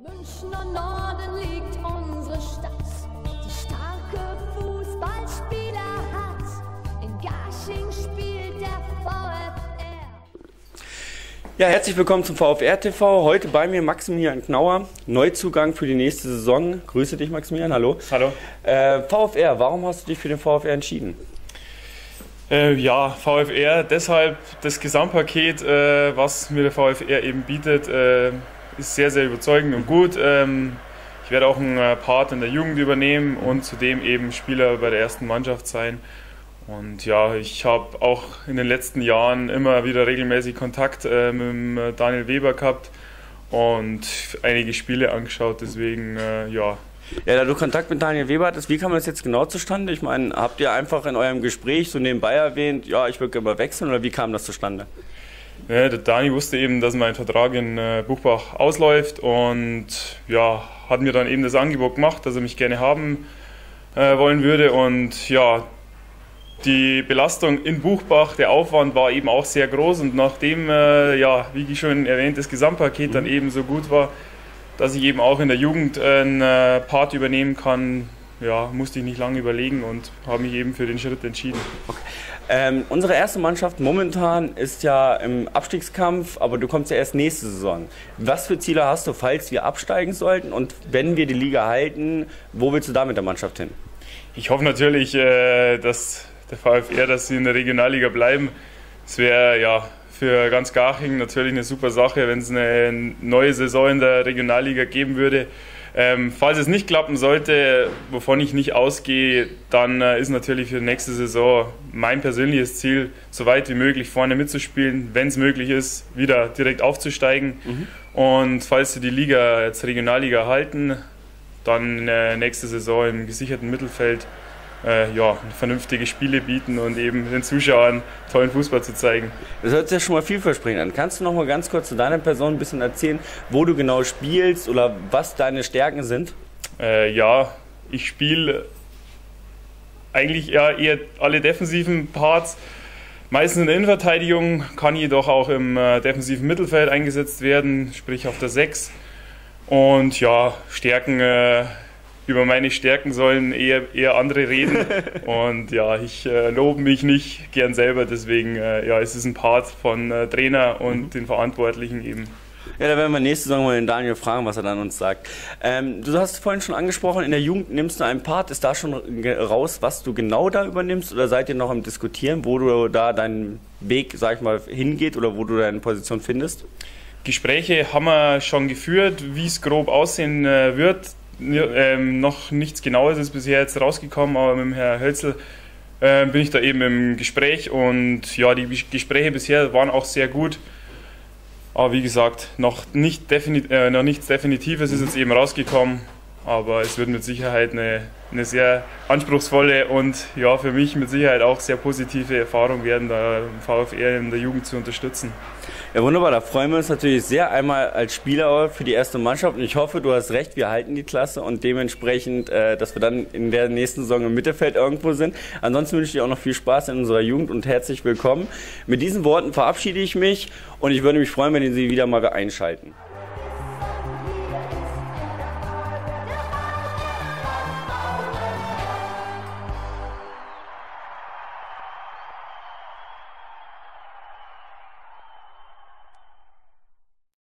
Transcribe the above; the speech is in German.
Münchner Norden liegt unsere Stadt, die starke Fußballspieler hat. In Garching spielt der VfR. Ja, herzlich willkommen zum VfR TV. Heute bei mir Maximilian Knauer, Neuzugang für die nächste Saison. Grüße dich, Maximilian, hallo. Hallo. VfR, warum hast du dich für den VfR entschieden? Ja, VfR, deshalb das Gesamtpaket, was mir der VfR eben bietet, ist sehr, sehr überzeugend und gut. Ich werde auch einen Part in der Jugend übernehmen und zudem eben Spieler bei der ersten Mannschaft sein. Und ja, ich habe auch in den letzten Jahren immer wieder regelmäßig Kontakt mit dem Daniel Weber gehabt und einige Spiele angeschaut, deswegen ja. Ja, da du Kontakt mit Daniel Weber hattest, wie kam das jetzt genau zustande? Ich meine, habt ihr einfach in eurem Gespräch so nebenbei erwähnt, ja, ich würde gerne mal wechseln, oder wie kam das zustande? Ja, der Dani wusste eben, dass mein Vertrag in Buchbach ausläuft und ja, hat mir dann eben das Angebot gemacht, dass er mich gerne haben wollen würde. Und ja, die Belastung in Buchbach, der Aufwand war eben auch sehr groß, und nachdem, ja, wie schon erwähnt, das Gesamtpaket dann eben so gut war, dass ich eben auch in der Jugend einen Part übernehmen kann, ja, musste ich nicht lange überlegen und habe mich eben für den Schritt entschieden. Okay. Unsere erste Mannschaft momentan ist ja im Abstiegskampf, aber du kommst ja erst nächste Saison. Was für Ziele hast du, falls wir absteigen sollten, und wenn wir die Liga halten, wo willst du da mit der Mannschaft hin? Ich hoffe natürlich, dass der VfR, dass sie in der Regionalliga bleiben. Es wäre ja für ganz Garching natürlich eine super Sache, wenn es eine neue Saison in der Regionalliga geben würde. Falls es nicht klappen sollte, wovon ich nicht ausgehe, dann ist natürlich für die nächste Saison mein persönliches Ziel, so weit wie möglich vorne mitzuspielen, wenn es möglich ist, wieder direkt aufzusteigen. Und falls wir die Liga, jetzt Regionalliga, halten, dann nächste Saison im gesicherten Mittelfeld ja, vernünftige Spiele bieten und eben den Zuschauern tollen Fußball zu zeigen. Das hört sich ja schon mal vielversprechend an. Kannst du noch mal ganz kurz zu deiner Person ein bisschen erzählen, wo du genau spielst oder was deine Stärken sind? Ja, ich spiele eigentlich eher alle defensiven Parts. Meistens in der Innenverteidigung, kann jedoch auch im defensiven Mittelfeld eingesetzt werden, sprich auf der 6. Und ja, Stärken... Über meine Stärken sollen eher andere reden, und ja, ich lobe mich nicht gern selber, deswegen ja, es ist ein Part von Trainer und den Verantwortlichen eben. Ja, da werden wir nächste Saison mal den Daniel fragen, was er dann uns sagt. Du hast vorhin schon angesprochen, in der Jugend nimmst du einen Part. Ist da schon raus, was du genau da übernimmst, oder seid ihr noch am Diskutieren, wo du da deinen Weg, sag ich mal, hingeht oder wo du deine Position findest? Gespräche haben wir schon geführt, wie es grob aussehen wird. Noch nichts Genaues ist bisher jetzt rausgekommen, aber mit dem Herrn Hölzel bin ich da eben im Gespräch, und ja, die Gespräche bisher waren auch sehr gut. Aber wie gesagt, noch nichts Definitives ist jetzt eben rausgekommen, aber es wird mit Sicherheit eine sehr anspruchsvolle und ja, für mich mit Sicherheit auch sehr positive Erfahrung werden, da im VfR in der Jugend zu unterstützen. Ja, wunderbar, da freuen wir uns natürlich sehr, einmal als Spieler für die erste Mannschaft, und ich hoffe, du hast recht, wir halten die Klasse und dementsprechend, dass wir dann in der nächsten Saison im Mittelfeld irgendwo sind. Ansonsten wünsche ich dir auch noch viel Spaß in unserer Jugend und herzlich willkommen. Mit diesen Worten verabschiede ich mich, und ich würde mich freuen, wenn Sie wieder mal einschalten.